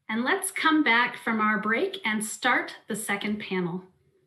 And let's come back from our break and start the second panel.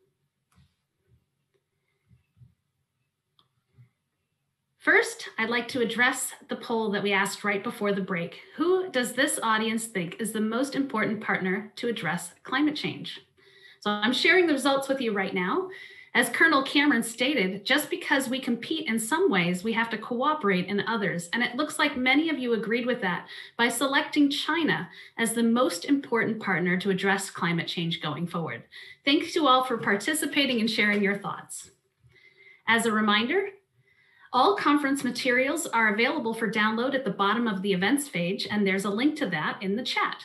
First, I'd like to address the poll that we asked right before the break. Who does this audience think is the most important partner to address climate change? So I'm sharing the results with you right now. As Colonel Cameron stated, just because we compete in some ways, we have to cooperate in others. And it looks like many of you agreed with that by selecting China as the most important partner to address climate change going forward. Thanks to all for participating and sharing your thoughts. As a reminder, all conference materials are available for download at the bottom of the events page, and there's a link to that in the chat.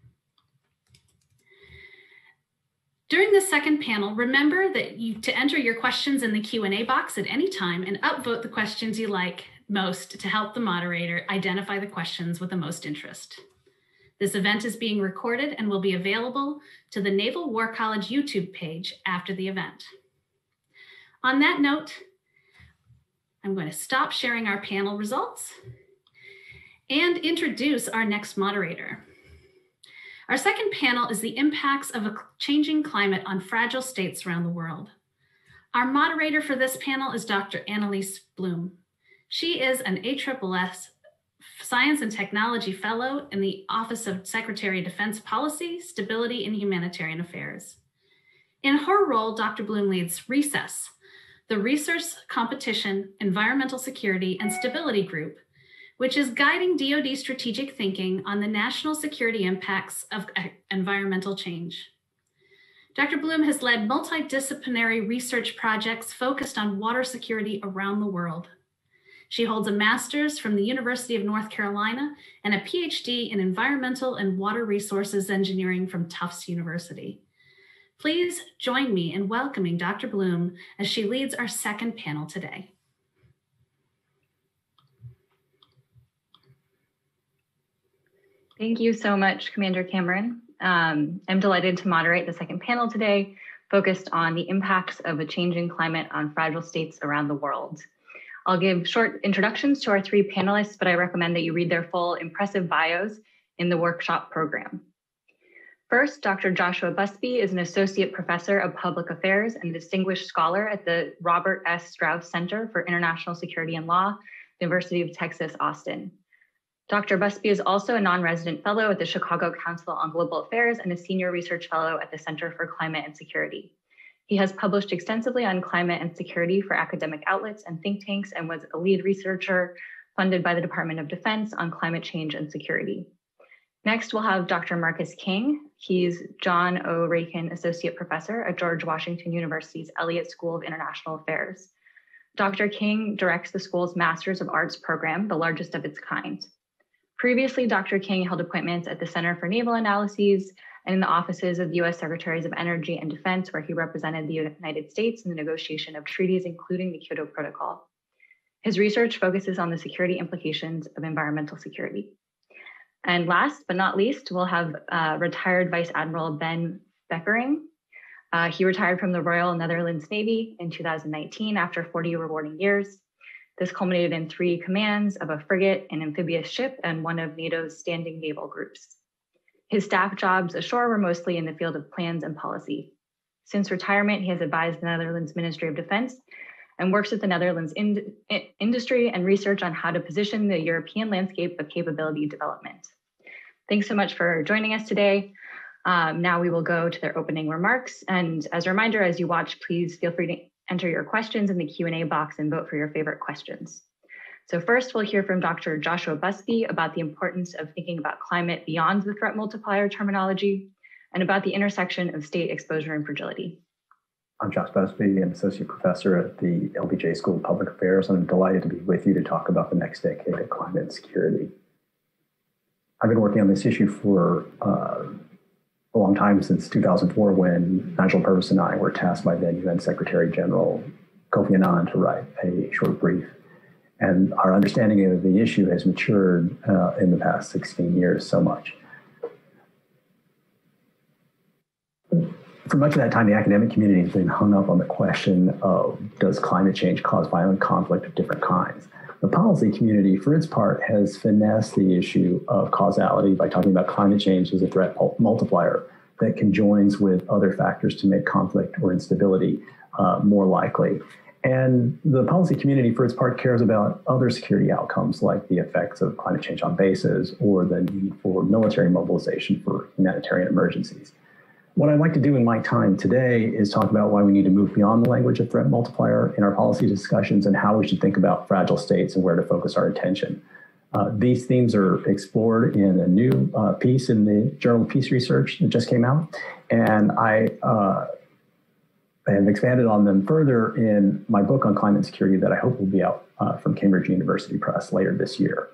During the second panel, remember that to enter your questions in the Q&A box at any time and upvote the questions you like most to help the moderator identify the questions with the most interest. This event is being recorded and will be available to the Naval War College YouTube page after the event. On that note, I'm going to stop sharing our panel results and introduce our next moderator. Our second panel is the impacts of a changing climate on fragile states around the world. Our moderator for this panel is Dr. Annalise Bloom. She is an ASSS Science and Technology Fellow in the Office of Secretary of Defense Policy, Stability, and Humanitarian Affairs. In her role, Dr. Bloom leads RECESS, the Research, Competition, Environmental Security, and Stability Group, which is guiding DoD strategic thinking on the national security impacts of environmental change. Dr. Bloom has led multidisciplinary research projects focused on water security around the world. She holds a master's from the University of North Carolina and a PhD in environmental and water resources engineering from Tufts University. Please join me in welcoming Dr. Bloom as she leads our second panel today. Thank you so much, Commander Cameron. I'm delighted to moderate the second panel today, focused on the impacts of a changing climate on fragile states around the world. I'll give short introductions to our three panelists, but I recommend that you read their full impressive bios in the workshop program. First, Dr. Joshua Busby is an associate professor of public affairs and distinguished scholar at the Robert S. Strauss Center for International Security and Law, University of Texas, Austin. Dr. Busby is also a non-resident fellow at the Chicago Council on Global Affairs and a senior research fellow at the Center for Climate and Security. He has published extensively on climate and security for academic outlets and think tanks and was a lead researcher funded by the Department of Defense on climate change and security. Next, we'll have Dr. Marcus King. He's John O. Rakin Associate Professor at George Washington University's Elliott School of International Affairs. Dr. King directs the school's Masters of Arts program, the largest of its kind. Previously, Dr. King held appointments at the Center for Naval Analyses and in the offices of the U.S. Secretaries of Energy and Defense, where he represented the United States in the negotiation of treaties, including the Kyoto Protocol. His research focuses on the security implications of environmental security. And last but not least, we'll have retired Vice Admiral Ben Beckering. He retired from the Royal Netherlands Navy in 2019 after 40 rewarding years. This culminated in 3 commands of a frigate, an amphibious ship, and one of NATO's standing naval groups. His staff jobs ashore were mostly in the field of plans and policy. Since retirement, he has advised the Netherlands Ministry of Defense and works with the Netherlands industry and research on how to position the European landscape of capability development. Thanks so much for joining us today. Now we will go to their opening remarks. And as a reminder, as you watch, please feel free to enter your questions in the Q&A box and vote for your favorite questions. So first, we'll hear from Dr. Joshua Busby about the importance of thinking about climate beyond the threat multiplier terminology and about the intersection of state exposure and fragility. I'm Josh Busby, an associate professor at the LBJ School of Public Affairs, and I'm delighted to be with you to talk about the next decade of climate and security. I've been working on this issue for a long time, since 2004, when Nigel Purvis and I were tasked by then UN Secretary General Kofi Annan to write a short brief. And our understanding of the issue has matured in the past 16 years so much. For much of that time, the academic community has been hung up on the question of, does climate change cause violent conflict of different kinds? The policy community, for its part, has finessed the issue of causality by talking about climate change as a threat multiplier that conjoins with other factors to make conflict or instability more likely. And the policy community, for its part, cares about other security outcomes like the effects of climate change on bases or the need for military mobilization for humanitarian emergencies. What I'd like to do in my time today is talk about why we need to move beyond the language of threat multiplier in our policy discussions and how we should think about fragile states and where to focus our attention. These themes are explored in a new piece in the Journal of Peace Research that just came out, and I have expanded on them further in my book on climate security that I hope will be out from Cambridge University Press later this year.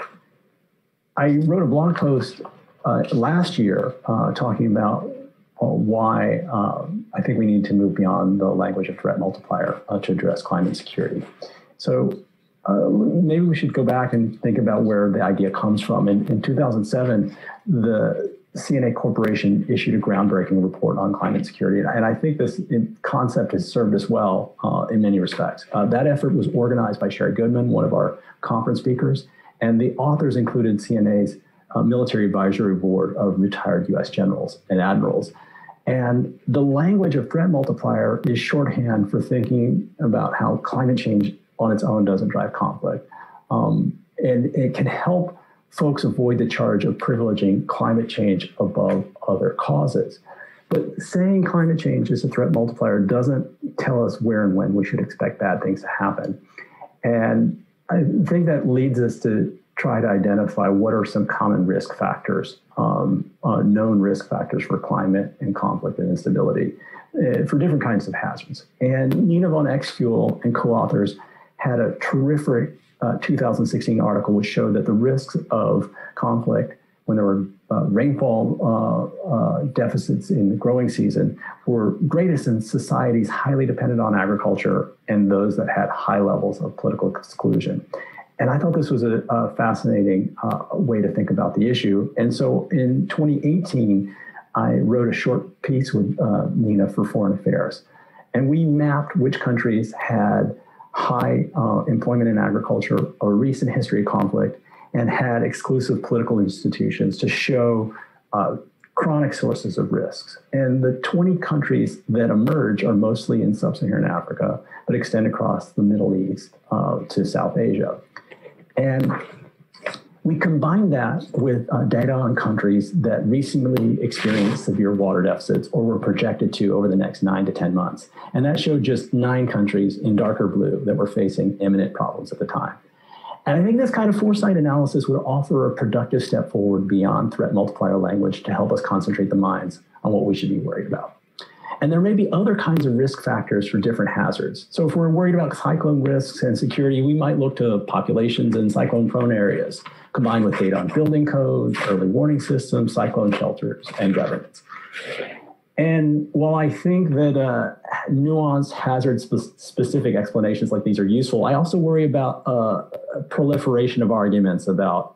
I wrote a blog post last year talking about why I think we need to move beyond the language of threat multiplier to address climate security. So maybe we should go back and think about where the idea comes from. In 2007, the CNA Corporation issued a groundbreaking report on climate security. And I think this concept has served us well in many respects. That effort was organized by Sherry Goodman, one of our conference speakers, and the authors included CNA's Military Advisory Board of retired US generals and admirals. And the language of threat multiplier is shorthand for thinking about how climate change on its own doesn't drive conflict. And it can help folks avoid the charge of privileging climate change above other causes. But saying climate change is a threat multiplier doesn't tell us where and when we should expect bad things to happen. And I think that leads us to try to identify what are some common risk factors, known risk factors for climate and conflict and instability for different kinds of hazards. And Nina von Exfuel and co-authors had a terrific 2016 article which showed that the risks of conflict when there were rainfall deficits in the growing season were greatest in societies highly dependent on agriculture and those that had high levels of political exclusion. And I thought this was a fascinating way to think about the issue. And so in 2018, I wrote a short piece with Nina for Foreign Affairs. And we mapped which countries had high employment in agriculture, a recent history of conflict, and had exclusive political institutions to show chronic sources of risks. And the 20 countries that emerge are mostly in sub-Saharan Africa, but extend across the Middle East to South Asia. And we combined that with data on countries that recently experienced severe water deficits or were projected to over the next 9 to 10 months. And that showed just 9 countries in darker blue that were facing imminent problems at the time. And I think this kind of foresight analysis would offer a productive step forward beyond threat multiplier language to help us concentrate the minds on what we should be worried about. And there may be other kinds of risk factors for different hazards. So if we're worried about cyclone risks and security, we might look to populations in cyclone-prone areas, combined with data on building codes, early warning systems, cyclone shelters, and governance. And while I think that nuanced hazard-specific explanations like these are useful, I also worry about a proliferation of arguments about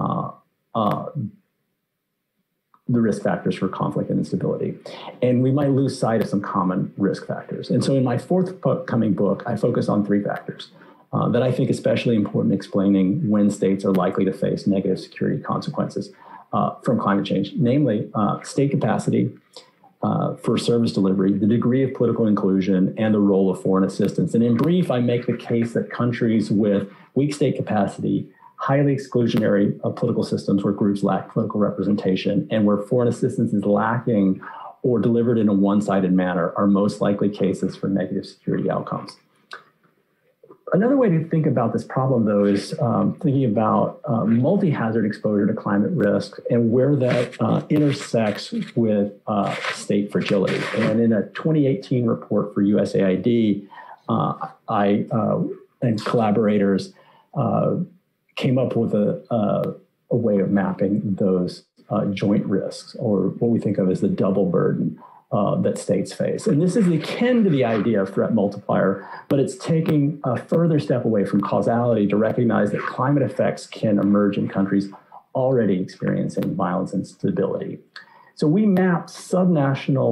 the risk factors for conflict and instability. And we might lose sight of some common risk factors. And so in my forthcoming book, I focus on 3 factors that I think especially important in explaining when states are likely to face negative security consequences from climate change, namely state capacity for service delivery, the degree of political inclusion, and the role of foreign assistance. And in brief, I make the case that countries with weak state capacity, highly exclusionary political systems where groups lack political representation, and where foreign assistance is lacking or delivered in a one-sided manner are most likely cases for negative security outcomes. Another way to think about this problem, though, is thinking about multi-hazard exposure to climate risk and where that intersects with state fragility. And in a 2018 report for USAID, I and collaborators came up with a way of mapping those joint risks, or what we think of as the double burden that states face. And this is akin to the idea of threat multiplier, but it's taking a further step away from causality to recognize that climate effects can emerge in countries already experiencing violence and instability. So we mapped subnational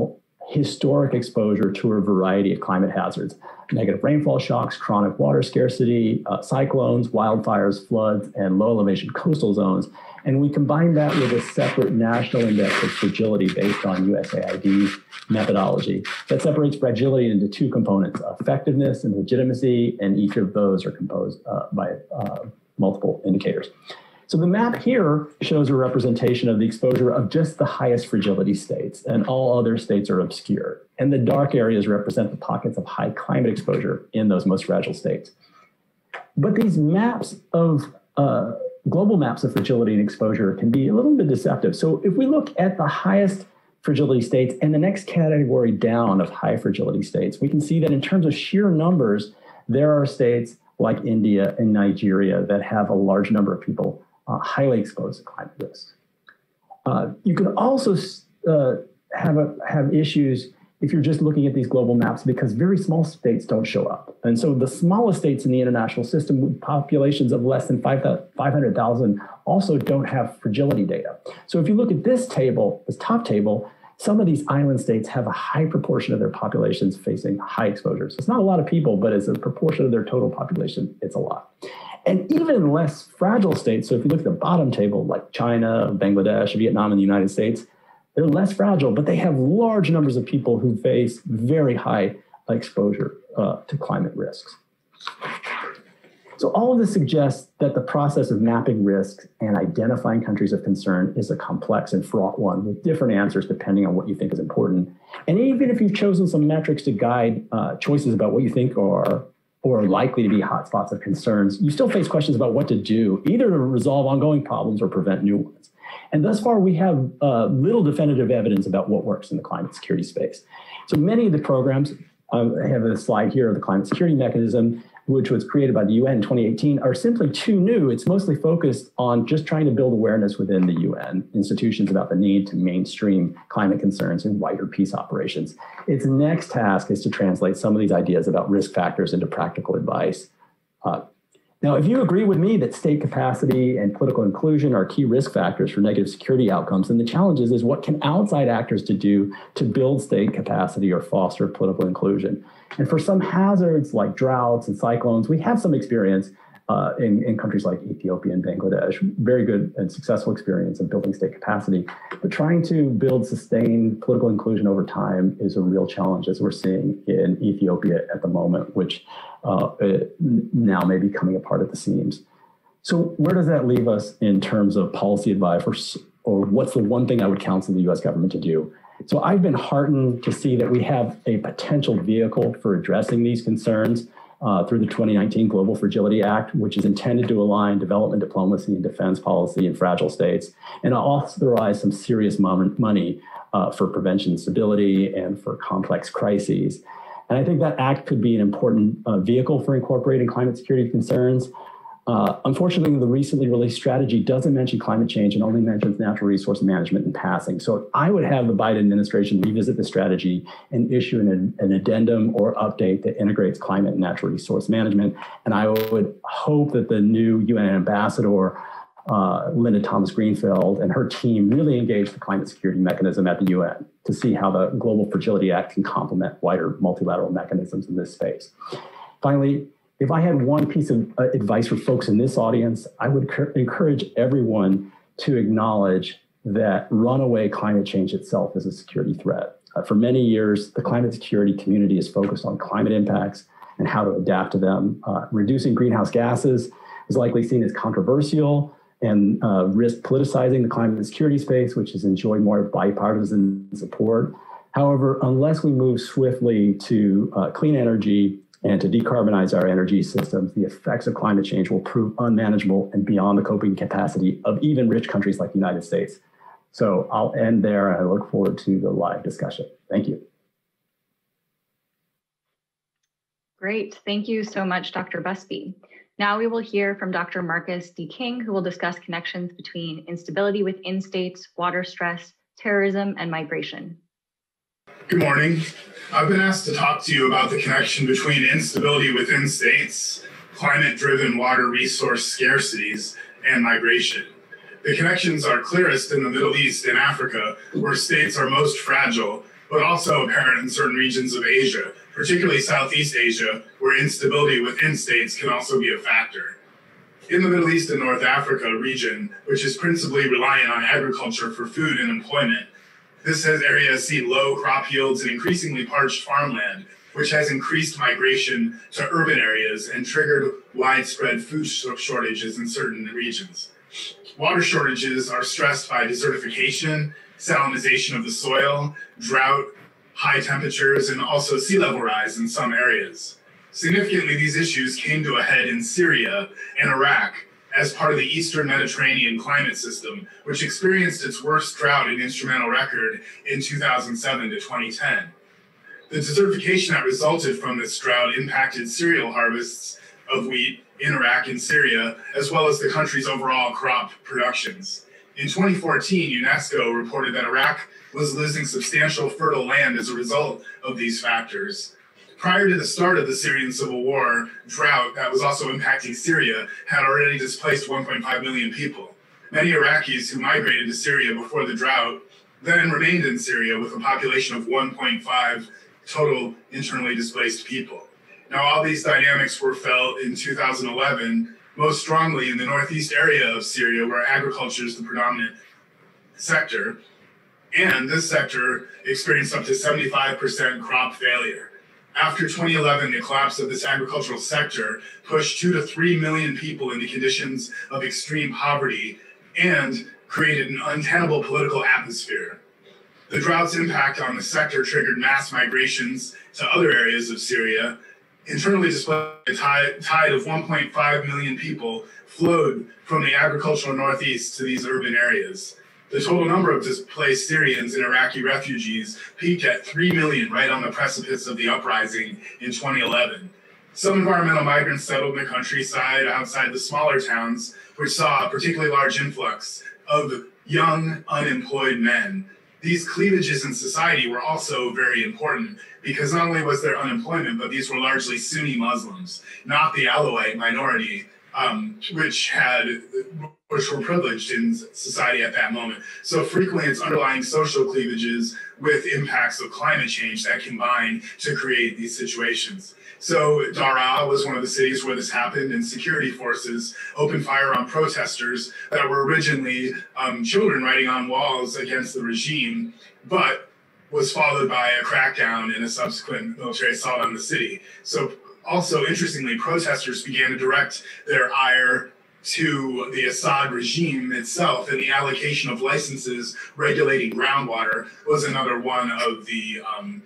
historic exposure to a variety of climate hazards: negative rainfall shocks, chronic water scarcity, cyclones, wildfires, floods, and low elevation coastal zones. And we combine that with a separate national index of fragility based on USAID methodology that separates fragility into two components: effectiveness and legitimacy, and each of those are composed by multiple indicators. So the map here shows a representation of the exposure of just the highest fragility states, and all other states are obscure. And the dark areas represent the pockets of high climate exposure in those most fragile states. But these maps of global maps of fragility and exposure can be a little bit deceptive. So if we look at the highest fragility states and the next category down of high fragility states, we can see that in terms of sheer numbers, there are states like India and Nigeria that have a large number of people highly exposed to climate risk. You can also have issues if you're just looking at these global maps, because very small states don't show up. And so the smallest states in the international system with populations of less than 500,000 also don't have fragility data. So if you look at this table, this top table, some of these island states have a high proportion of their populations facing high exposures. It's not a lot of people, but as a proportion of their total population, it's a lot. And even less fragile states, so if you look at the bottom table, like China, Bangladesh, Vietnam, and the United States, they're less fragile, but they have large numbers of people who face very high exposure to climate risks. So all of this suggests that the process of mapping risks and identifying countries of concern is a complex and fraught one with different answers depending on what you think is important. And even if you've chosen some metrics to guide choices about what you think are likely to be hotspots of concerns, you still face questions about what to do, either to resolve ongoing problems or prevent new ones. And thus far, we have little definitive evidence about what works in the climate security space. So many of the programs, I have a slide here of the climate security mechanism, which was created by the UN in 2018, are simply too new. It's mostly focused on just trying to build awareness within the UN institutions about the need to mainstream climate concerns in wider peace operations. Its next task is to translate some of these ideas about risk factors into practical advice. Now, if you agree with me that state capacity and political inclusion are key risk factors for negative security outcomes, then the challenge is what can outside actors do to build state capacity or foster political inclusion? And for some hazards like droughts and cyclones, we have some experience in countries like Ethiopia and Bangladesh, very good and successful experience in building state capacity. But trying to build sustained political inclusion over time is a real challenge, as we're seeing in Ethiopia at the moment, which now may be coming apart at the seams. So where does that leave us in terms of policy advice, or what's the one thing I would counsel the US government to do? So I've been heartened to see that we have a potential vehicle for addressing these concerns through the 2019 Global Fragility Act, which is intended to align development diplomacy and defense policy in fragile states, and authorize some serious money for prevention and stability and for complex crises. And I think that act could be an important vehicle for incorporating climate security concerns. Unfortunately, the recently released strategy doesn't mention climate change and only mentions natural resource management in passing. So I would have the Biden administration revisit the strategy and issue an addendum or update that integrates climate and natural resource management. And I would hope that the new UN ambassador, Linda Thomas-Greenfield, and her team really engage the climate security mechanism at the UN to see how the Global Fragility Act can complement wider multilateral mechanisms in this space. Finally, if I had one piece of advice for folks in this audience, I would encourage everyone to acknowledge that runaway climate change itself is a security threat. For many years, the climate security community is focused on climate impacts and how to adapt to them. Reducing greenhouse gases is likely seen as controversial and risk politicizing the climate security space, which has enjoyed more bipartisan support. However, unless we move swiftly to clean energy and to decarbonize our energy systems, the effects of climate change will prove unmanageable and beyond the coping capacity of even rich countries like the United States. So I'll end there, and I look forward to the live discussion. Thank you. Great. Thank you so much, Dr. Busby. Now we will hear from Dr. Marcus D. King, who will discuss connections between instability within states, water stress, terrorism, and migration. Good morning. I've been asked to talk to you about the connection between instability within states, climate-driven water resource scarcities, and migration. The connections are clearest in the Middle East and Africa, where states are most fragile but also apparent in certain regions of Asia, particularly Southeast Asia, where instability within states can also be a factor. In the Middle East and North Africa region, which is principally reliant on agriculture for food and employment, this area has seen low crop yields and increasingly parched farmland, which has increased migration to urban areas and triggered widespread food shortages in certain regions. Water shortages are stressed by desertification, salinization of the soil, drought, high temperatures, and also sea level rise in some areas. Significantly, these issues came to a head in Syria and Iraq as part of the Eastern Mediterranean climate system, which experienced its worst drought in instrumental record in 2007 to 2010. The desertification that resulted from this drought impacted cereal harvests of wheat in Iraq and Syria, as well as the country's overall crop productions. In 2014, UNESCO reported that Iraq was losing substantial fertile land as a result of these factors. Prior to the start of the Syrian civil war, drought that was also impacting Syria had already displaced 1.5 million people. Many Iraqis who migrated to Syria before the drought then remained in Syria with a population of 1.5 total internally displaced people. Now, all these dynamics were felt in 2011, most strongly in the northeast area of Syria, where agriculture is the predominant sector. And this sector experienced up to 75% crop failure. After 2011, the collapse of this agricultural sector pushed 2 to 3 million people into conditions of extreme poverty and created an untenable political atmosphere. The drought's impact on the sector triggered mass migrations to other areas of Syria. Internally displaced, a tide of 1.5 million people flowed from the agricultural northeast to these urban areas. The total number of displaced Syrians and Iraqi refugees peaked at 3 million right on the precipice of the uprising in 2011. Some environmental migrants settled in the countryside outside the smaller towns, which saw a particularly large influx of young, unemployed men. These cleavages in society were also very important because not only was there unemployment, but these were largely Sunni Muslims, not the Alawite minority, which were privileged in society at that moment. So frequently it's underlying social cleavages with impacts of climate change that combine to create these situations. So Daraa was one of the cities where this happened, and security forces opened fire on protesters that were originally children writing on walls against the regime, but was followed by a crackdown and a subsequent military assault on the city. So also, interestingly, protesters began to direct their ire to the Assad regime itself, and the allocation of licenses regulating groundwater was another one of the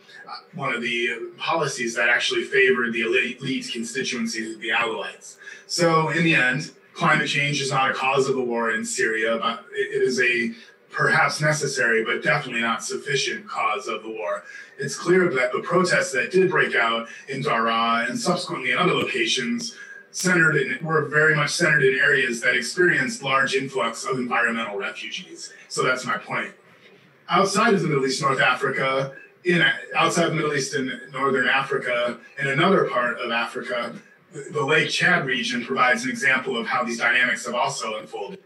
policies that actually favored the elite constituencies of the Alawites. So in the end, climate change is not a cause of the war in Syria, but it is a perhaps necessary, but definitely not sufficient cause of the war. It's clear that the protests that did break out in Daraa and subsequently in other locations were very much centered in areas that experienced large influx of environmental refugees. So that's my point. Outside of the Middle East, North Africa, outside the Middle East and Northern Africa, in another part of Africa, the Lake Chad region provides an example of how these dynamics have also unfolded.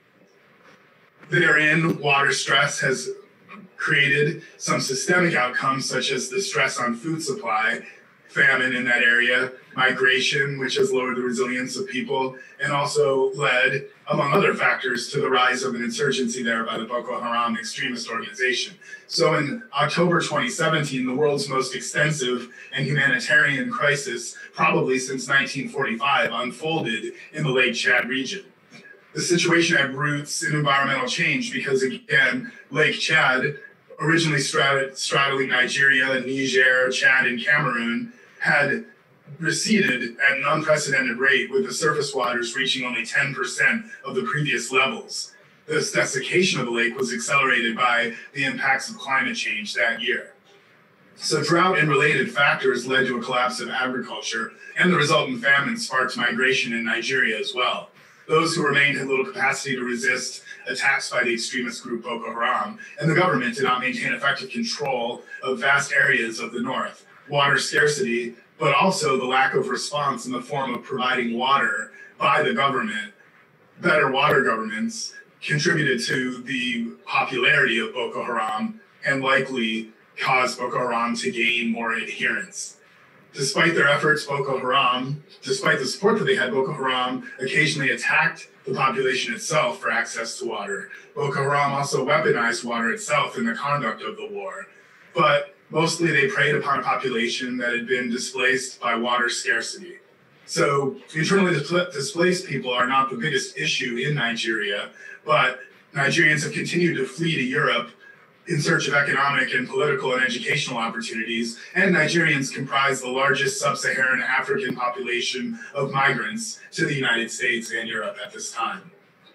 Therein, water stress has created some systemic outcomes, such as the stress on food supply, famine in that area, migration, which has lowered the resilience of people, and also led, among other factors, to the rise of an insurgency there by the Boko Haram extremist organization. So in October 2017, the world's most extensive and humanitarian crisis, probably since 1945, unfolded in the Lake Chad region. The situation had roots in environmental change because, again, Lake Chad, originally straddling Nigeria, Niger, Chad, and Cameroon, had receded at an unprecedented rate, with the surface waters reaching only 10% of the previous levels. This desiccation of the lake was accelerated by the impacts of climate change that year. So drought and related factors led to a collapse of agriculture, and the resultant famine sparked migration in Nigeria as well. Those who remained had little capacity to resist attacks by the extremist group Boko Haram, and the government did not maintain effective control of vast areas of the north. Water scarcity, but also the lack of response in the form of providing water by the government, better water governments, contributed to the popularity of Boko Haram and likely caused Boko Haram to gain more adherents. Despite their efforts, despite the support that they had, Boko Haram occasionally attacked the population itself for access to water. Boko Haram also weaponized water itself in the conduct of the war. But mostly they preyed upon a population that had been displaced by water scarcity. So internally displaced people are not the biggest issue in Nigeria, but Nigerians have continued to flee to Europe in search of economic and political and educational opportunities, and Nigerians comprise the largest sub-Saharan African population of migrants to the United States and Europe at this time.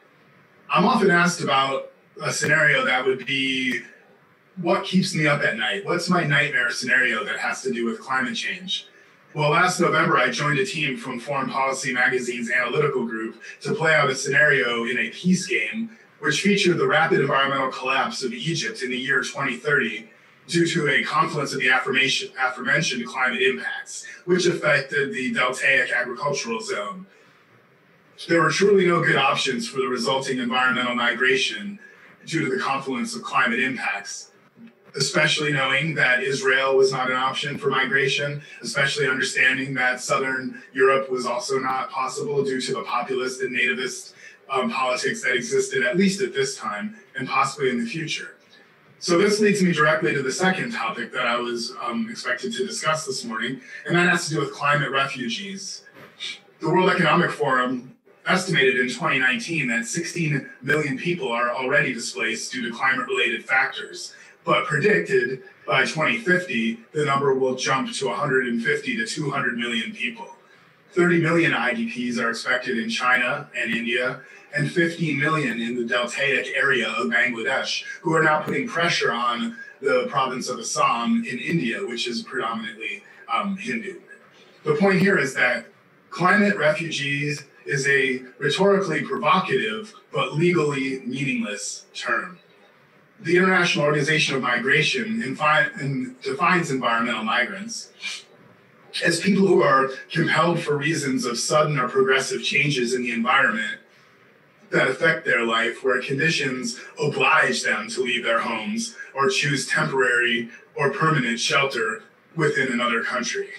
I'm often asked about a scenario that would be, what keeps me up at night? What's my nightmare scenario that has to do with climate change? Well, last November, I joined a team from Foreign Policy Magazine's analytical group to play out a scenario in a peace game which featured the rapid environmental collapse of Egypt in the year 2030 due to a confluence of the aforementioned climate impacts, which affected the deltaic agricultural zone. There were truly no good options for the resulting environmental migration due to the confluence of climate impacts, especially knowing that Israel was not an option for migration, especially understanding that Southern Europe was also not possible due to the populist and nativist politics that existed, at least at this time, and possibly in the future. So this leads me directly to the second topic that I was expected to discuss this morning, and that has to do with climate refugees. The World Economic Forum estimated in 2019 that 16 million people are already displaced due to climate-related factors, but predicted by 2050, the number will jump to 150 to 200 million people. 30 million IDPs are expected in China and India, and 15 million in the deltaic area of Bangladesh, who are now putting pressure on the province of Assam in India, which is predominantly Hindu. The point here is that climate refugees is a rhetorically provocative but legally meaningless term. The International Organization of Migration defines environmental migrants as people who are compelled for reasons of sudden or progressive changes in the environment that affect their life, where conditions oblige them to leave their homes or choose temporary or permanent shelter within another country.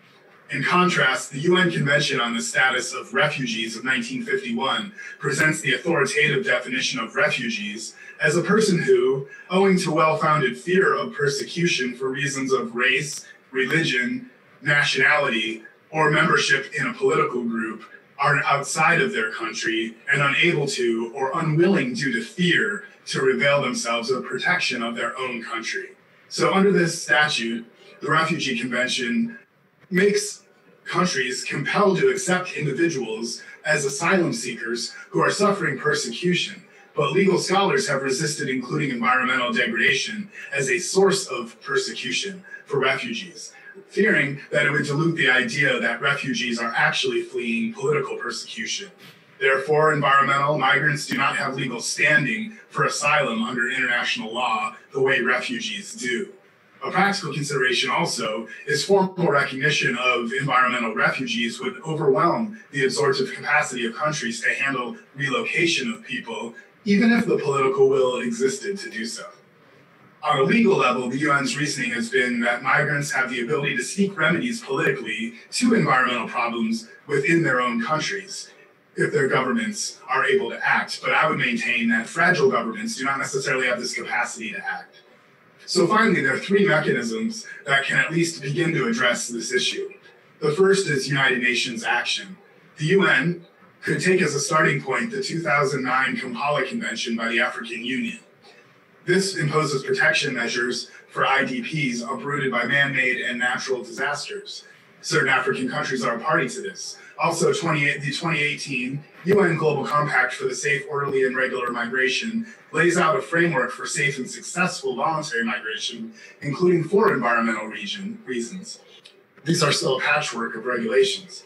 In contrast, the UN Convention on the Status of Refugees of 1951 presents the authoritative definition of refugees as a person who, owing to well-founded fear of persecution for reasons of race, religion, nationality, or membership in a political group, are outside of their country and unable to or unwilling due to fear to avail themselves of protection of their own country. So under this statute, the Refugee Convention makes countries compelled to accept individuals as asylum seekers who are suffering persecution, but legal scholars have resisted including environmental degradation as a source of persecution for refugees, fearing that it would dilute the idea that refugees are actually fleeing political persecution. Therefore, environmental migrants do not have legal standing for asylum under international law the way refugees do. A practical consideration also is formal recognition of environmental refugees would overwhelm the absorptive capacity of countries to handle relocation of people, even if the political will existed to do so. On a legal level, the UN's reasoning has been that migrants have the ability to seek remedies politically to environmental problems within their own countries if their governments are able to act. But I would maintain that fragile governments do not necessarily have this capacity to act. So finally, there are three mechanisms that can at least begin to address this issue. The first is United Nations action. The UN could take as a starting point the 2009 Kampala Convention by the African Union. This imposes protection measures for IDPs uprooted by man-made and natural disasters. Certain African countries are a party to this. Also, the 2018 UN Global Compact for the Safe, Orderly, and Regular Migration lays out a framework for safe and successful voluntary migration, including for environmental reasons. These are still a patchwork of regulations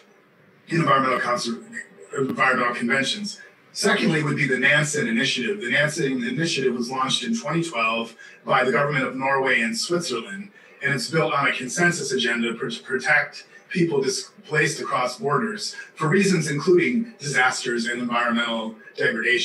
in environmental conventions. Secondly would be the Nansen Initiative. The Nansen Initiative was launched in 2012 by the government of Norway and Switzerland, and it's built on a consensus agenda to protect people displaced across borders for reasons including disasters and environmental degradation.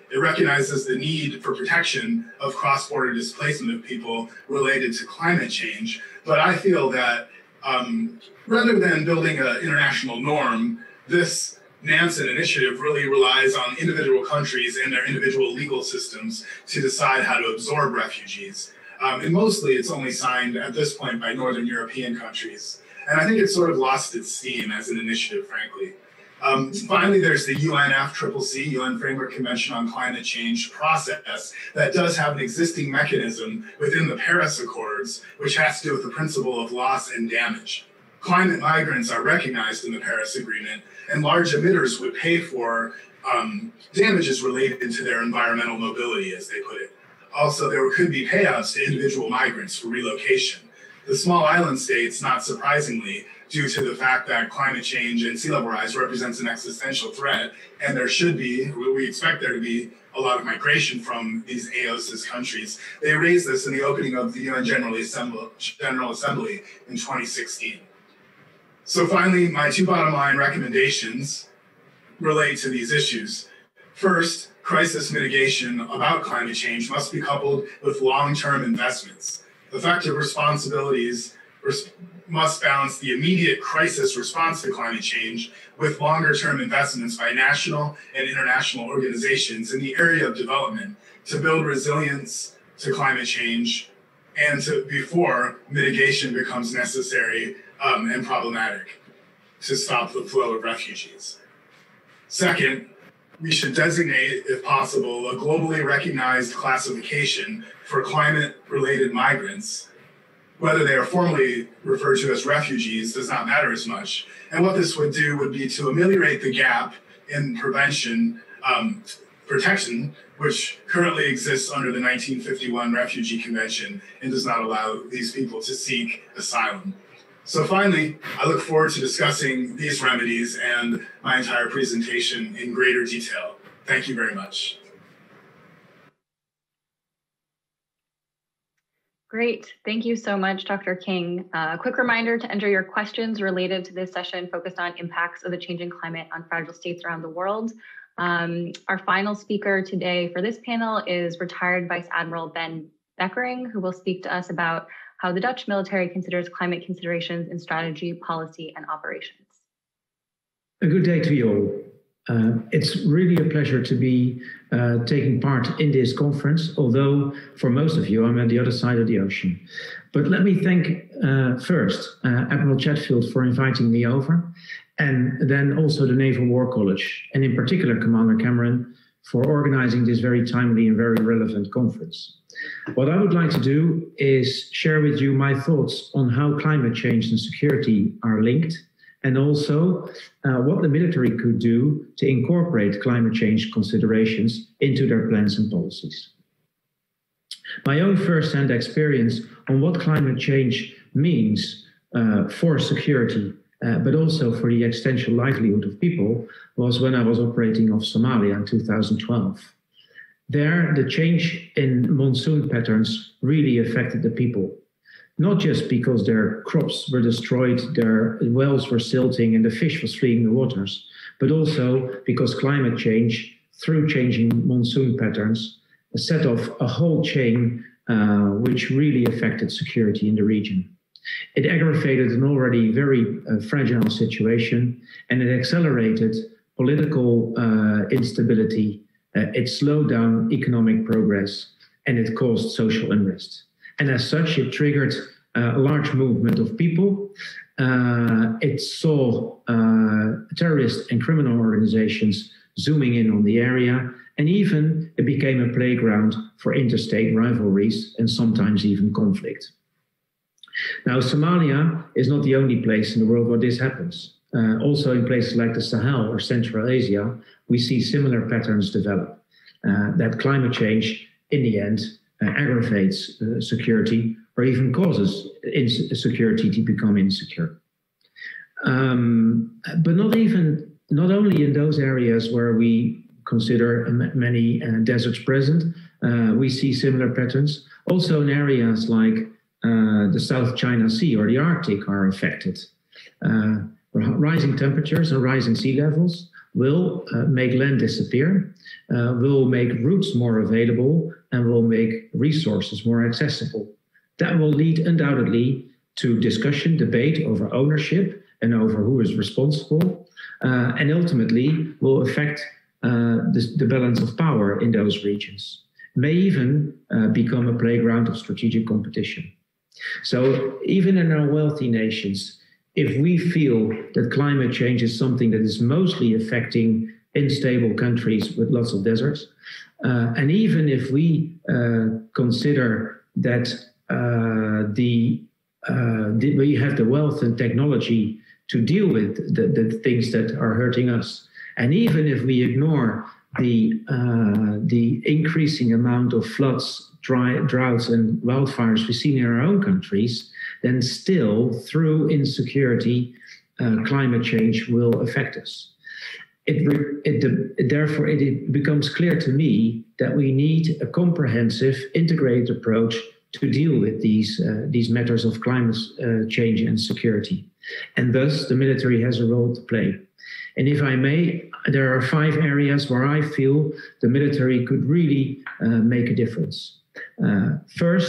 It recognizes the need for protection of cross-border displacement of people related to climate change. But I feel that rather than building an international norm, this Nansen initiative really relies on individual countries and their individual legal systems to decide how to absorb refugees. And mostly it's only signed at this point by Northern European countries. And I think it's sort of lost its steam as an initiative, frankly. Finally, there's the UNFCCC, UN Framework Convention on Climate Change process that does have an existing mechanism within the Paris Accords, which has to do with the principle of loss and damage. Climate migrants are recognized in the Paris Agreement, and large emitters would pay for damages related to their environmental mobility, as they put it. Also, there could be payouts to individual migrants for relocation. The small island states, not surprisingly, due to the fact that climate change and sea level rise represents an existential threat, and there should be, we expect there to be a lot of migration from these AOSIS countries. They raised this in the opening of the UN General Assembly in 2016. So finally, my two bottom line recommendations relate to these issues. First, crisis mitigation about climate change must be coupled with long-term investments. Effective responsibilities must balance the immediate crisis response to climate change with longer-term investments by national and international organizations in the area of development to build resilience to climate change and before mitigation becomes necessary and problematic to stop the flow of refugees. Second, we should designate, if possible, a globally recognized classification for climate-related migrants. Whether they are formally referred to as refugees does not matter as much. And what this would do would be to ameliorate the gap in protection, which currently exists under the 1951 Refugee Convention and does not allow these people to seek asylum. So finally, I look forward to discussing these remedies and my entire presentation in greater detail. Thank you very much. Great. Thank you so much, Dr. King. A quick reminder to enter your questions related to this session focused on impacts of the changing climate on fragile states around the world. Our final speaker today for this panel is retired Vice Admiral Ben Beckering, who will speak to us about how the Dutch military considers climate considerations in strategy, policy, and operations. A good day to you all. It's really a pleasure to be taking part in this conference, although for most of you, I'm at the other side of the ocean. But let me thank first Admiral Chatfield for inviting me over, and then also the Naval War College, and in particular Commander Cameron, for organizing this very timely and very relevant conference. What I would like to do is share with you my thoughts on how climate change and security are linked, and also what the military could do to incorporate climate change considerations into their plans and policies. My own first-hand experience on what climate change means for security, but also for the existential livelihood of people, was when I was operating off Somalia in 2012. There, the change in monsoon patterns really affected the people, not just because their crops were destroyed, their wells were silting, and the fish was fleeing the waters, but also because climate change, through changing monsoon patterns, set off a whole chain which really affected security in the region. It aggravated an already very fragile situation, and it accelerated political instability. It slowed down economic progress, and it caused social unrest. And as such, it triggered a large movement of people. It saw terrorist and criminal organizations zooming in on the area, and even it became a playground for interstate rivalries and sometimes even conflict. Now, Somalia is not the only place in the world where this happens. Also in places like the Sahel or Central Asia, we see similar patterns develop, that climate change in the end aggravates security or even causes insecurity to become insecure. But not only in those areas where we consider many deserts present, we see similar patterns. Also in areas like the South China Sea or the Arctic are affected. Rising temperatures and rising sea levels will make land disappear, will make routes more available, and will make resources more accessible. That will lead undoubtedly to discussion, debate over ownership and over who is responsible, and ultimately will affect the balance of power in those regions. May even become a playground of strategic competition. So even in our wealthy nations, if we feel that climate change is something that is mostly affecting unstable countries with lots of deserts, and even if we consider that we have the wealth and technology to deal with the things that are hurting us, and even if we ignore the increasing amount of floods, droughts, and wildfires we've seen in our own countries, then still, through insecurity, climate change will affect us. Therefore, it becomes clear to me that we need a comprehensive, integrated approach to deal with these matters of climate change and security. And thus, the military has a role to play. And if I may, there are 5 areas where I feel the military could really make a difference. First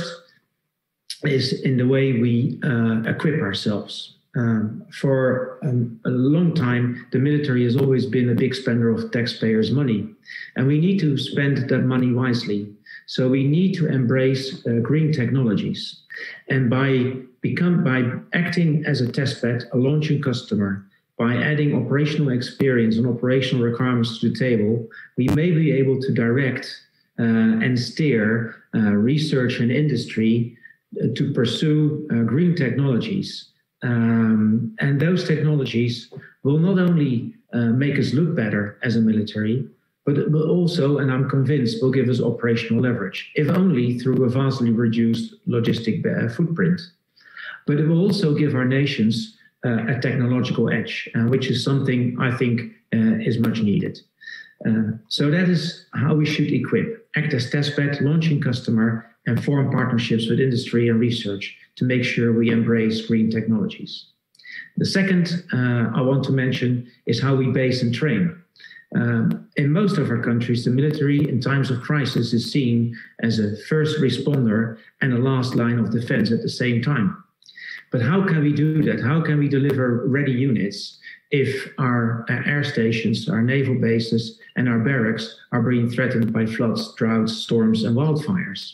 is in the way we equip ourselves. For a long time, the military has always been a big spender of taxpayers' money, and we need to spend that money wisely. So we need to embrace green technologies, and by acting as a testbed, a launching customer, by adding operational experience and operational requirements to the table, we may be able to direct and steer research and industry to pursue green technologies. And those technologies will not only make us look better as a military, but it will also, and I'm convinced, will give us operational leverage, if only through a vastly reduced logistic footprint. But it will also give our nations a technological edge, which is something I think is much needed. So that is how we should equip, act as testbed, launching customer, and form partnerships with industry and research to make sure we embrace green technologies. The second I want to mention is how we base and train. In most of our countries, the military in times of crisis is seen as a first responder and a last line of defense at the same time. But how can we do that? How can we deliver ready units if our air stations, our naval bases, and our barracks are being threatened by floods, droughts, storms, and wildfires?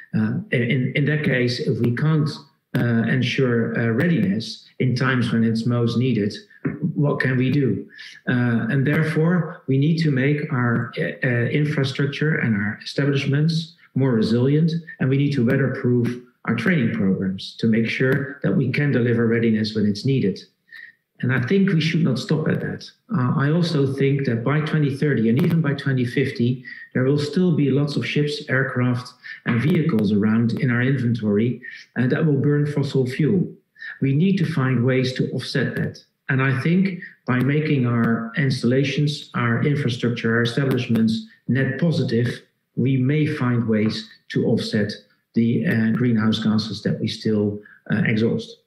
In that case, if we can't ensure readiness in times when it's most needed, what can we do? And therefore, we need to make our infrastructure and our establishments more resilient, and we need to weatherproof our training programs to make sure that we can deliver readiness when it's needed. And I think we should not stop at that. I also think that by 2030 and even by 2050, there will still be lots of ships, aircraft, and vehicles around in our inventory that will burn fossil fuel. We need to find ways to offset that. And I think by making our installations, our infrastructure, our establishments net positive, we may find ways to offset the greenhouse gases that we still exhaust.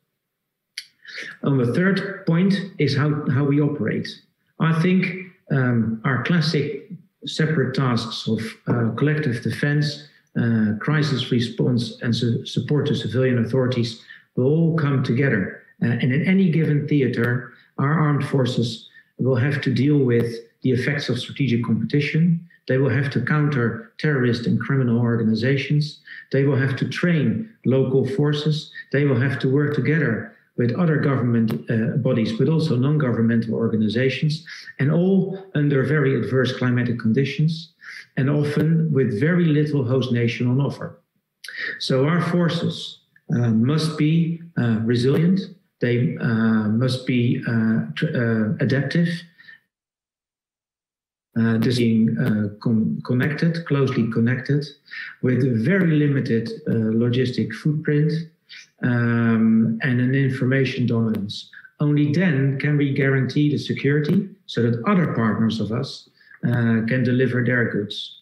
And the third point is how we operate. I think our classic separate tasks of collective defense, crisis response, and support to civilian authorities will all come together. And in any given theater, our armed forces will have to deal with the effects of strategic competition. They will have to counter terrorist and criminal organizations. They will have to train local forces. They will have to work together with other government bodies, but also non-governmental organizations, and all under very adverse climatic conditions, and often with very little host nation on offer. So our forces must be resilient. They must be adaptive. Being connected, closely connected, with a very limited logistic footprint and an information dominance. Only then can we guarantee the security so that other partners of us can deliver their goods.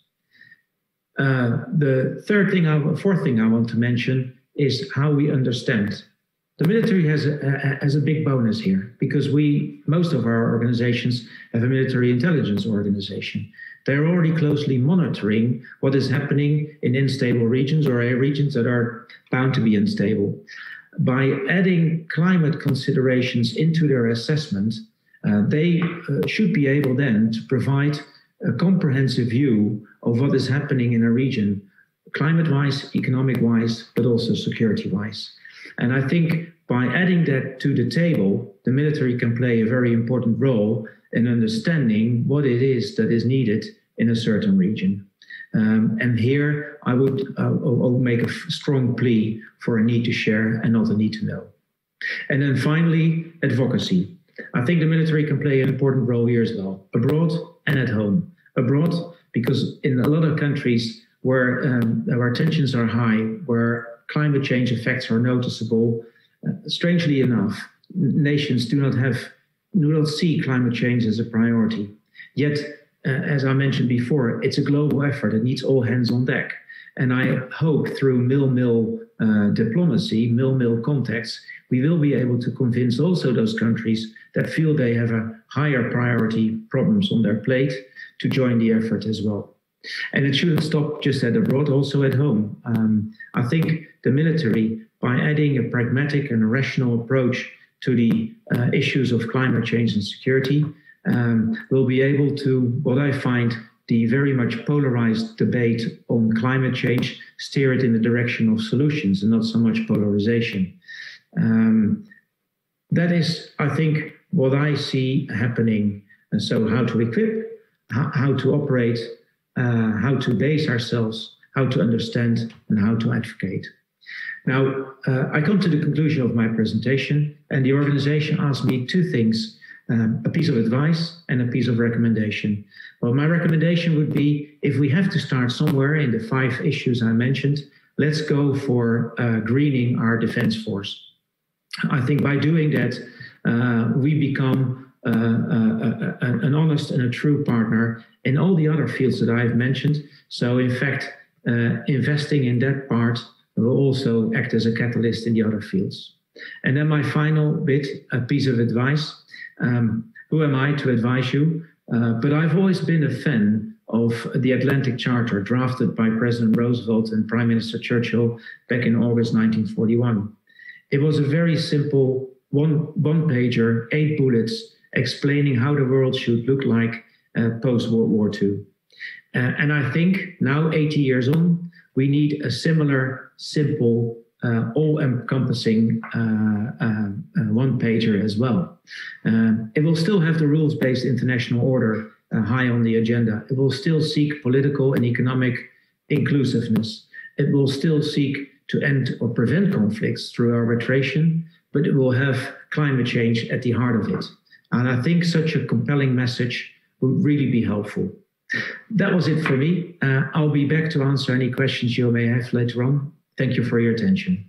The fourth thing I want to mention is how we understand. The military has a big bonus here because most of our organizations have a military intelligence organization. They're already closely monitoring what is happening in unstable regions or regions that are bound to be unstable. By adding climate considerations into their assessment, they should be able then to provide a comprehensive view of what is happening in a region, climate-wise, economic-wise, but also security-wise. And I think by adding that to the table, the military can play a very important role in understanding what it is that is needed in a certain region. And here I would make a strong plea for a need to share and not a need to know. And then finally, advocacy. I think the military can play an important role here as well, abroad and at home. Abroad, because in a lot of countries where tensions are high, where climate change effects are noticeable, strangely enough, nations do not see climate change as a priority. Yet, as I mentioned before, it's a global effort. It needs all hands on deck. And I hope through mil-mil diplomacy, mil-mil contacts, we will be able to convince also those countries that feel they have a higher priority problems on their plate to join the effort as well. And it shouldn't stop just at abroad, also at home. I think the military, by adding a pragmatic and a rational approach to the issues of climate change and security, will be able to, what I find, the very much polarized debate on climate change, steer it in the direction of solutions and not so much polarization. That is, I think, what I see happening. And so how to equip, how to operate, how to base ourselves, how to understand, and how to advocate. Now, I come to the conclusion of my presentation, and the organization asked me two things, a piece of advice and a piece of recommendation. Well, my recommendation would be, if we have to start somewhere in the 5 issues I mentioned, let's go for greening our defense force. I think by doing that, we become an honest and a true partner in all the other fields that I've mentioned. So in fact, investing in that part will also act as a catalyst in the other fields. And then my final bit, a piece of advice. Who am I to advise you? But I've always been a fan of the Atlantic Charter drafted by President Roosevelt and Prime Minister Churchill back in August 1941. It was a very simple one-pager, 8 bullets explaining how the world should look like post-World War II. And I think now, 80 years on, we need a similar, simple, all-encompassing one-pager as well. It will still have the rules-based international order high on the agenda. It will still seek political and economic inclusiveness. It will still seek to end or prevent conflicts through arbitration, but it will have climate change at the heart of it. And I think such a compelling message would really be helpful. That was it for me. I'll be back to answer any questions you may have later on. Thank you for your attention.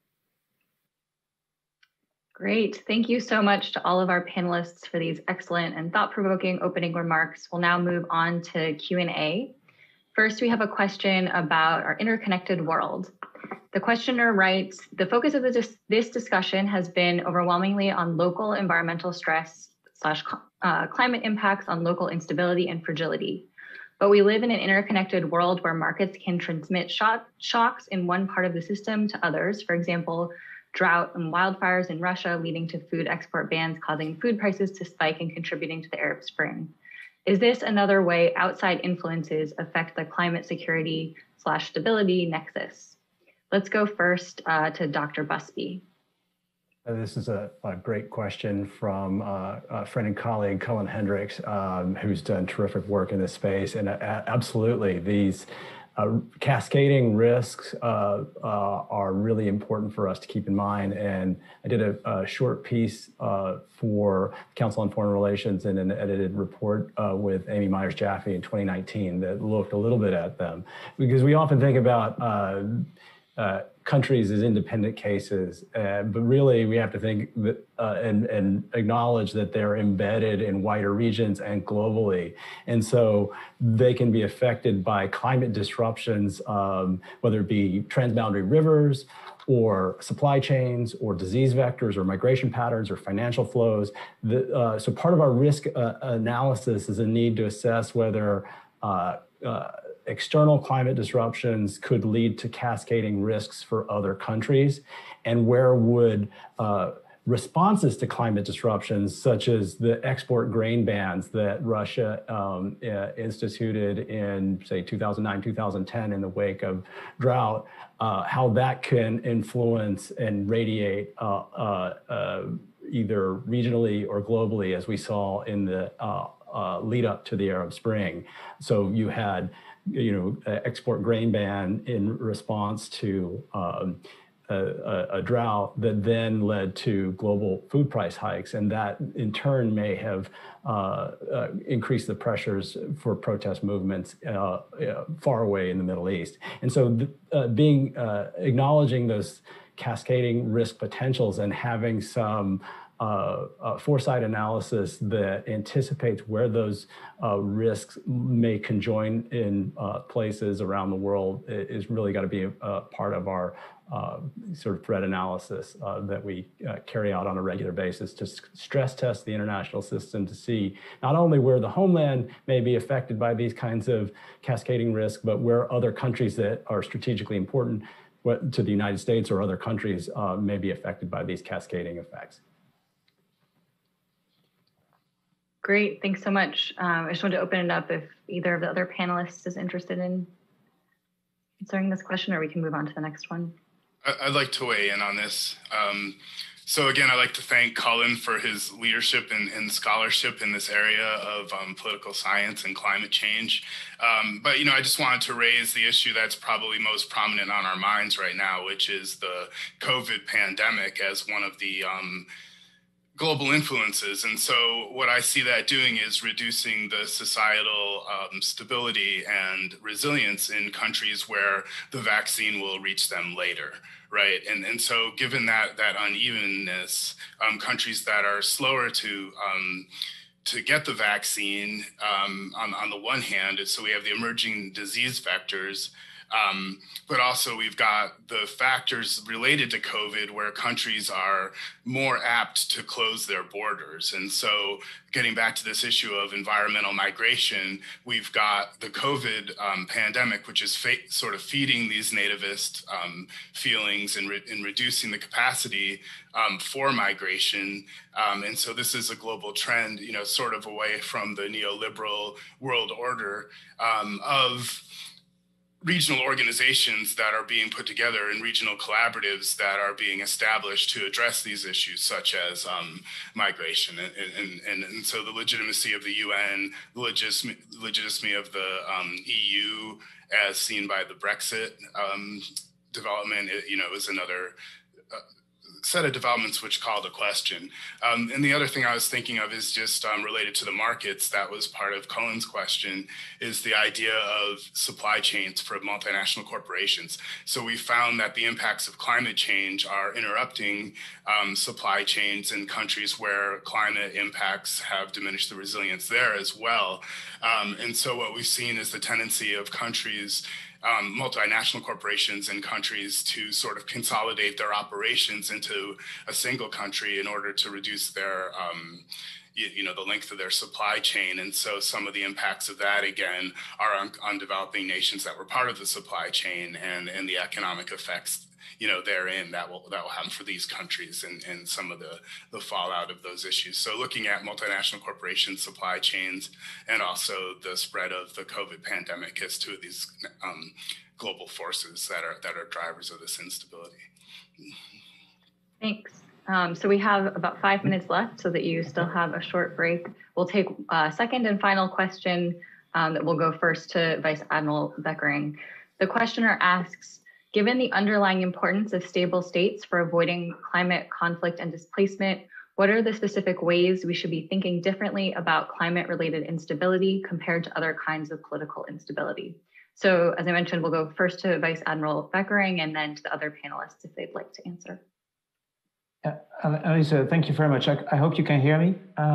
Great. Thank you so much to all of our panelists for these excellent and thought-provoking opening remarks. We'll now move on to Q&A. First, we have a question about our interconnected world. The questioner writes, the focus of this discussion has been overwhelmingly on local environmental stress / climate impacts on local instability and fragility. But we live in an interconnected world where markets can transmit shocks in one part of the system to others. For example, drought and wildfires in Russia leading to food export bans causing food prices to spike and contributing to the Arab Spring. Is this another way outside influences affect the climate security / stability nexus? Let's go first to Dr. Busby. This is a great question from a friend and colleague, Cullen Hendricks, who's done terrific work in this space. And absolutely, these cascading risks are really important for us to keep in mind. And I did a short piece for Council on Foreign Relations in an edited report with Amy Myers-Jaffe in 2019 that looked a little bit at them. Because we often think about countries as independent cases, but really we have to think that, and acknowledge that they're embedded in wider regions and globally. And so they can be affected by climate disruptions, whether it be transboundary rivers or supply chains or disease vectors or migration patterns or financial flows. So part of our risk analysis is a need to assess whether external climate disruptions could lead to cascading risks for other countries, and where would responses to climate disruptions, such as the export grain bans that Russia instituted in, say, 2009, 2010 in the wake of drought, how that can influence and radiate either regionally or globally, as we saw in the lead up to the Arab Spring. So you had, export grain ban in response to a drought that then led to global food price hikes, and that in turn may have increased the pressures for protest movements far away in the Middle East. And so acknowledging those cascading risk potentials and having some foresight analysis that anticipates where those risks may conjoin in places around the world is really got to be a part of our sort of threat analysis that we carry out on a regular basis to stress test the international system to see not only where the homeland may be affected by these kinds of cascading risk, but where other countries that are strategically important to the United States or other countries may be affected by these cascading effects. Great, thanks so much. I just wanted to open it up if either of the other panelists is interested in answering this question, or we can move on to the next one. I'd like to weigh in on this. So again, I'd like to thank Cullen for his leadership and scholarship in this area of political science and climate change. But, I just wanted to raise the issue that's probably most prominent on our minds right now, which is the COVID pandemic as one of the global influences. And so what I see that doing is reducing the societal stability and resilience in countries where the vaccine will reach them later, right? And so given that unevenness, countries that are slower to get the vaccine on the one hand, so we have the emerging disease vectors, but also we've got the factors related to COVID where countries are more apt to close their borders. And so getting back to this issue of environmental migration, we've got the COVID pandemic, which is sort of feeding these nativist feelings and reducing the capacity for migration. And so this is a global trend, sort of away from the neoliberal world order of regional organizations that are being put together and regional collaboratives that are being established to address these issues, such as migration. And so the legitimacy of the UN, the legitimacy of the EU, as seen by the Brexit development, is another set of developments which call the question. And the other thing I was thinking of is just related to the markets. That was part of Cullen's question, is the idea of supply chains for multinational corporations. So we found that the impacts of climate change are interrupting supply chains in countries where climate impacts have diminished the resilience there as well. And so what we've seen is the tendency of countries, multinational corporations in countries, to sort of consolidate their operations into a single country in order to reduce their, the length of their supply chain. And so some of the impacts of that, again, are on developing nations that were part of the supply chain and the economic effects therein that will happen for these countries and some of the fallout of those issues. So looking at multinational corporations, supply chains, and also the spread of the COVID pandemic as two of these global forces that are drivers of this instability. Thanks. So we have about 5 minutes left so that you still have a short break. We'll take a second and final question that will go first to Vice Admiral Beckering. The questioner asks, given the underlying importance of stable states for avoiding climate conflict and displacement, what are the specific ways we should be thinking differently about climate-related instability compared to other kinds of political instability? So as I mentioned, we'll go first to Vice Admiral Beckering and then to the other panelists if they'd like to answer. Yeah, Elisa, thank you very much. I hope you can hear me.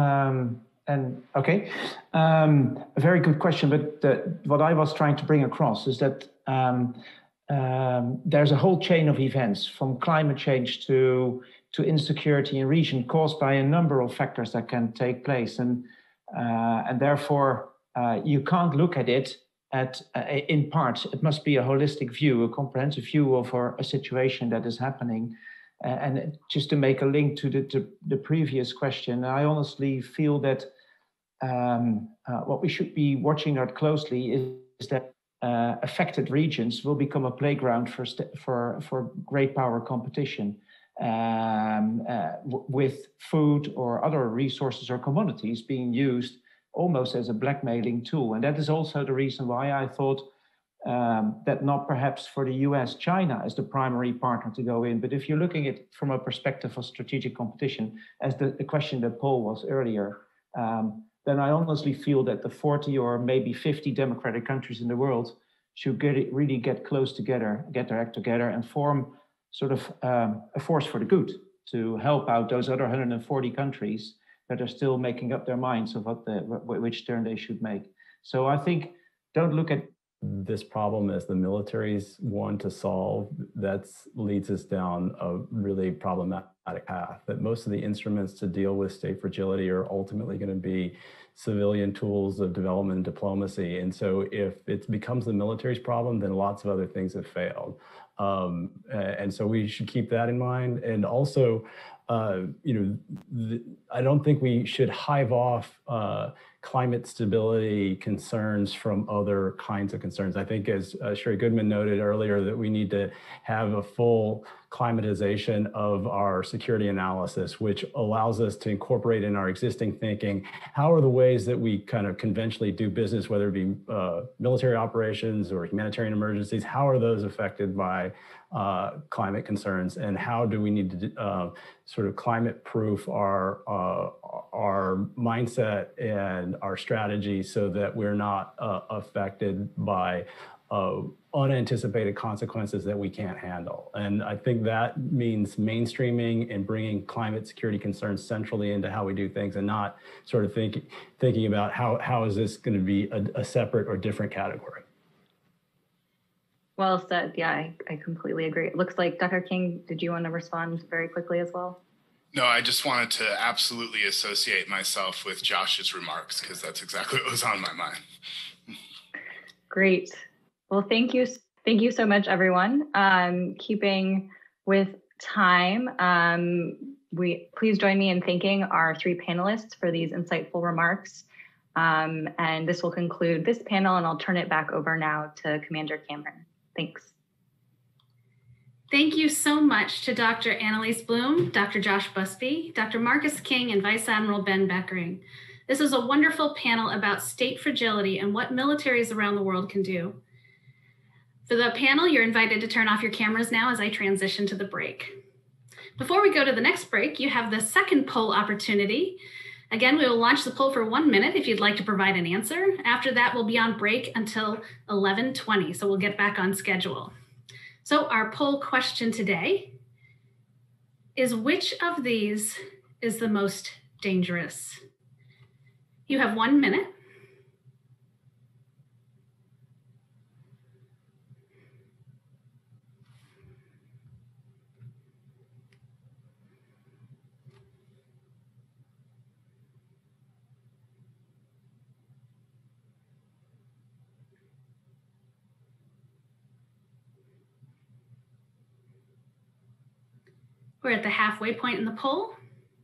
Okay, a very good question, but what I was trying to bring across is that there's a whole chain of events from climate change to insecurity in region caused by a number of factors that can take place. And therefore, you can't look at it in parts. It must be a holistic view, a comprehensive view of a situation that is happening. And just to make a link to the previous question, I honestly feel that what we should be watching out closely is that affected regions will become a playground for great power competition with food or other resources or commodities being used almost as a blackmailing tool. And that is also the reason why I thought that not perhaps for the US, China as the primary partner to go in, but if you're looking at it from a perspective of strategic competition, as the question that Paul was earlier, then I honestly feel that the 40 or maybe 50 democratic countries in the world should really get close together, get their act together, and form sort of a force for the good to help out those other 140 countries that are still making up their minds of which turn they should make. So I think don't look at this problem as the military's one to solve. That leads us down a really problematic path, that most of the instruments to deal with state fragility are ultimately going to be civilian tools of development and diplomacy. And so if it becomes the military's problem, then lots of other things have failed. And so we should keep that in mind. And also, I don't think we should hive off climate stability concerns from other kinds of concerns. I think, as Sherry Goodman noted earlier, that we need to have a full climatization of our security analysis, which allows us to incorporate in our existing thinking, how are the ways that we kind of conventionally do business, whether it be military operations or humanitarian emergencies, how are those affected by climate concerns, and how do we need to sort of climate proof our mindset and our strategy so that we're not affected by unanticipated consequences that we can't handle. And I think that means mainstreaming and bringing climate security concerns centrally into how we do things, and not sort of thinking about how is this going to be a separate or different category. Well said. Yeah, I completely agree. It looks like Dr. King, did you want to respond very quickly as well? No, I just wanted to absolutely associate myself with Josh's remarks, because that's exactly what was on my mind. Great. Well, thank you. Thank you so much, everyone. Keeping with time, please join me in thanking our three panelists for these insightful remarks. And this will conclude this panel, and I'll turn it back over now to Commander Cameron. Thanks. Thank you so much to Dr. Annalise Bloom, Dr. Josh Busby, Dr. Marcus King, and Vice Admiral Ben Beckering. This is a wonderful panel about state fragility and what militaries around the world can do. For the panel, you're invited to turn off your cameras now as I transition to the break. Before we go to the next break, you have the second poll opportunity. Again, we will launch the poll for 1 minute if you'd like to provide an answer. After that, we'll be on break until 11:20, so we'll get back on schedule. So our poll question today is, which of these is the most dangerous? You have 1 minute. We're at the halfway point in the poll.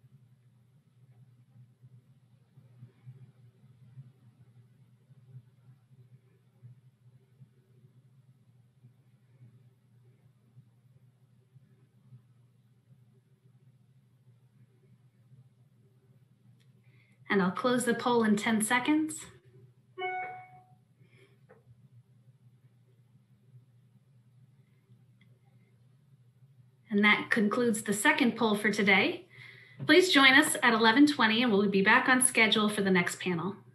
And I'll close the poll in 10 seconds. And that concludes the second poll for today. Please join us at 11:20, and we'll be back on schedule for the next panel.